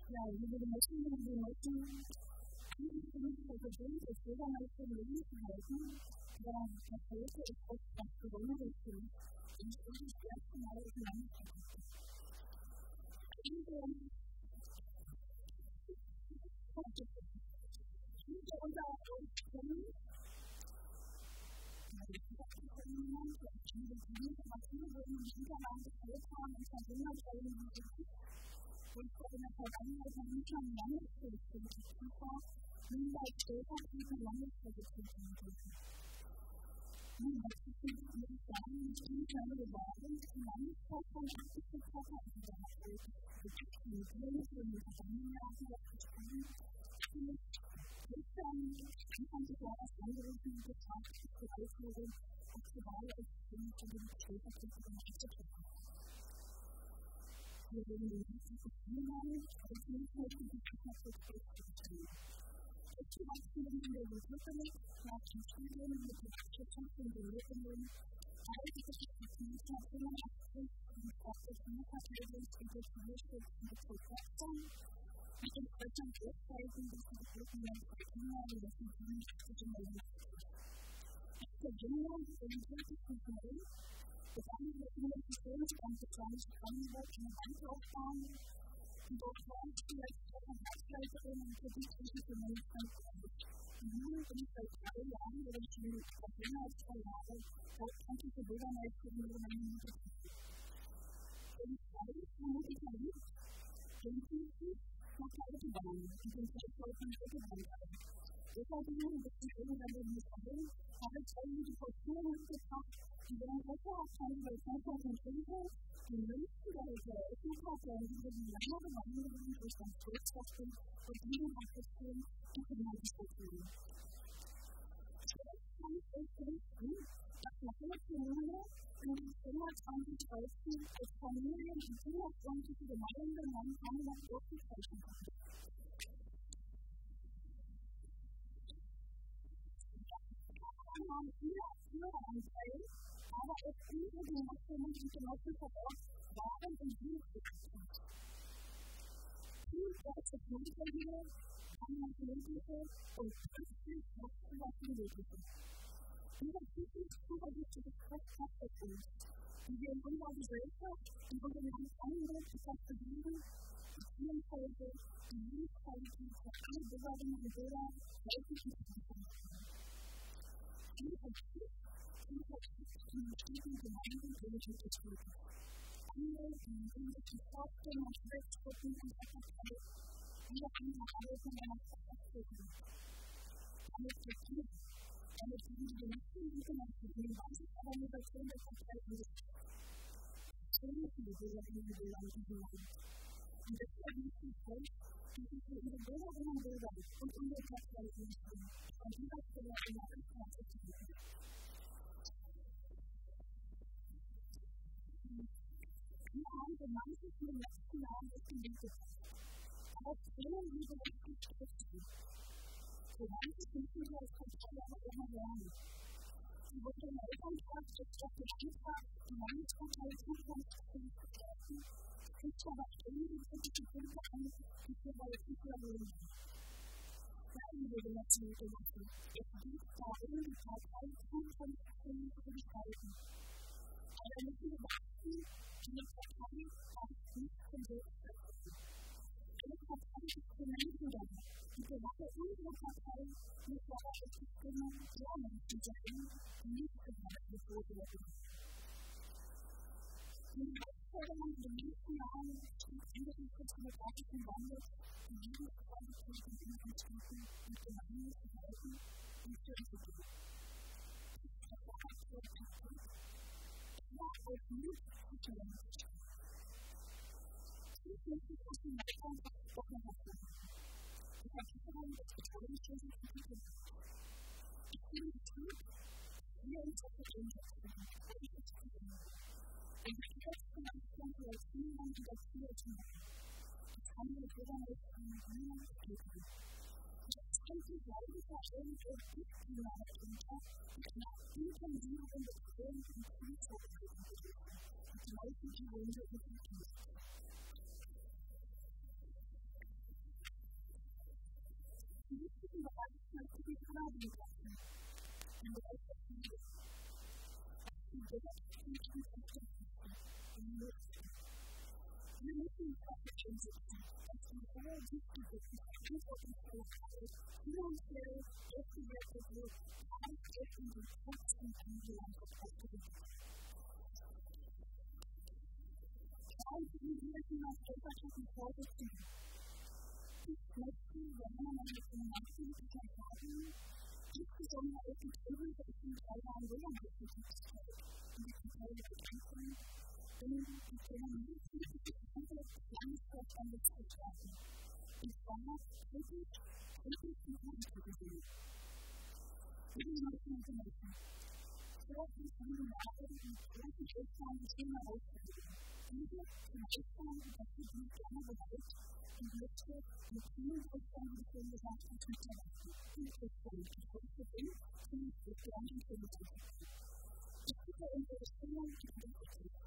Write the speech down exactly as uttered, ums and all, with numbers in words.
Ja, diese Menschen, diese Menschen, die sind versucht, das Bürgermeister Leben zu halten, ja, das Heute ist auch das Besondere für mich. Und ich würde das erste Mal auf Land verkaufen. Diese Diese unser Auskommen, die Kommunen, die Informationen wurden im Hinterland geführt haben und verhindert werden, die sich und in der Vergangenheit noch nicht mal Landespolitik war, nun bei stellvertretenden Landespolitik dürfen. Nun, das ist mit dem Sagen nicht interne Bewahrung, die Landespolitik achtzig Prozent in der Welt. Das ist die Regierung für die Vergangenheit das gesprochen. Jetzt dann kann sich ja das Angerufen und gefragt, die Ausführung, ob die Wahl ist, die die stellvertretenden Landespolitik. Wir werden die nächsten Probleme haben, aber es ist nicht mehr die Landespolitik zu stehen. Ich bin auch in der Republik, nach dem Studium mit der Wirtschaft und der Lösungen, all die Geschichten neunzehnhundertfünfundachtzig und auch das Notverteidigungs- und das Wirtschafts- und das Volkswagen, mit den Deutschland Großzeiten, die sie geboten haben, für Kinder, die das in fünfundachtzig in der Luft. Als Verbindung für den vierzigsten Mai, das andere Investitionsbank zwanzig Brandenburg in der Bankaufbahn, und dort war ich vielleicht auch eine Hausleiterin und Kreditrisikomanagement. Und nun bin ich seit drei Jahren oder schon seit länger als drei Jahre hauptamtliche Bürgermeisterin in meinem Unternehmen. Und ich weiß, womit ich erlebt, denke ich, nach der Autobahn und den Verkauf von der Autobahn ein. Deshalb bin ich ein bisschen irgendwann in die Sache, habe ich irgendwie die Kultur mitgebracht, die werden besser als bei zweitausendfünf, die Münzen der Öffentlichkeit, die die längere Wanderung durch das Volkswagen und die Aktionen und Finanzstrukturen. Zuerst kann ich euch berichten, dass nach hundertzehn Jahren in den hundertzwanzig als Familien und hundertzwanzig Gemeinden in Hamburg durchgezeichnet haben. Wir haben viele Führeranteile, aber auch viele Genossinnen und Genossen vor Ort waren und sind bekannt. Viel deutsche Grundregeln, Politische und christlich Wachstumsmögliche. Dieser Typus übersichtliche Kraft für uns, die wir in unserer Gesellschaft, in unserem Land angeht, verbinden, beziehungsweise die Lebensqualität für alle Bürgerinnen und Bürger häufig nicht anfangen. Diese Konflikt die bestimmten Gemeinden politisch betreten. Andere, die irgendwelche Vorstellungen und Rechtsgruppen und Partei, wieder andere Arbeiten einer Verfassung. Damit blockiert, damit sind die Menschen, die genannt werden, die Basisorganisation der Partei angestellt. Schön für die Bürgerinnen und Bürger in diesem Land. Und deshalb ist es so, dass wir für unsere Bürgerinnen und Bürger und unsere Partei einstehen. Und dieser Stelle eine Anfrage zu geben. Wir haben gemeinsam in den letzten Jahren auf den Weg gebracht. Aber es fehlen diese letzten Schritte. So manches müssen wir als Partei aber immer lernen. Sie wurde in der Elternschaft jetzt auf den Antrag, die Landespartei Zukunft zu begleiten, kriegt aber ständig kritische Punkte an, die wir bei der Fußballerin sind. Bleiben wir in der Zielgenossen. Es geht darum, die Partei Zukunft zu gestalten. Aber müssen wir beachten, die Partei darf nicht zum Weg setzen. Eine Partei ist für Menschen da. Und gerade unsere Partei muss aber auch die Stimme der Menschen sein, die nicht gewählt werden. Die Herausforderung in den nächsten Jahren steht Ende des demokratischen Wandels, die Lebensqualität und Initiativen und Gemeinden zu halten und zu entwickeln. Das war auch so ein Punkt. Ja, auch Mut und Lernen. Ich möchte aus dem Wahlkampf auch noch was sagen. Die Verkehrsung des Betreuungswesens entwickelt. Ich bin betrübt, wir uns auf der Umsetzung und ich es zu tun. Ein Verkehrsfinanzplan für das Inland und das Ziel zu machen. Das haben wir Bürgermeister in Wien gegeben. Jetzt könnte bleiben verständlich und Klimaat unter und einer intensiveren Betreuung und Zielvorbereitung bedürfen. Und die Leute, die wollen wir entwickeln. die Fragen lassen. Und der erste Friede. Die Direktfrieden verständlichen. Die Nutzen. Wir müssen uns auch beschäftigen, dass die sehr wichtige verantwortungsvolle Arbeit finanziell aufgewertet wird, als es in den Kosten angelangt wird. Wir müssen als Elternschaft vorsichtig ich möchte, wenn man eine finanzpolitische Entscheidung, insbesondere auch die Themen der zentralen Wohnungspolitik und die zentrale Bekämpfung, in die Themen nicht komplett landesvorstandes zu schaffen. Und zwar kritisch, kritisch und anzusehen. Wir müssen uns helfen. So ist die Lage, die große Schiffsfahrt des Thema auszubilden. Diese zum Schiffsfahren unterstützen die gerne bereit, und möchte mit vielen Schiffsfahren des Gesellschaften zu verlassen. Die Schiffsfahren, die große Wind, die Schiffsfahren und Politik. Ich bitte unsere Stimmung, die Politik.